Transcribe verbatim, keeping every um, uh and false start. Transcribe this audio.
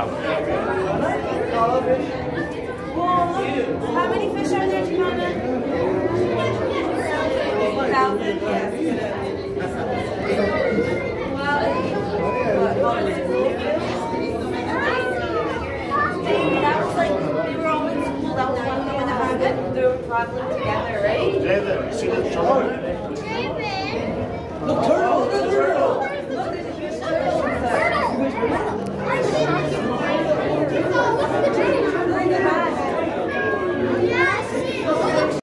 Wow. How many fish are there, Jamona? Thousand, yes. Well, that was like, we were all in school, that was one thing that happened. They were traveling together, right? Yeah, see the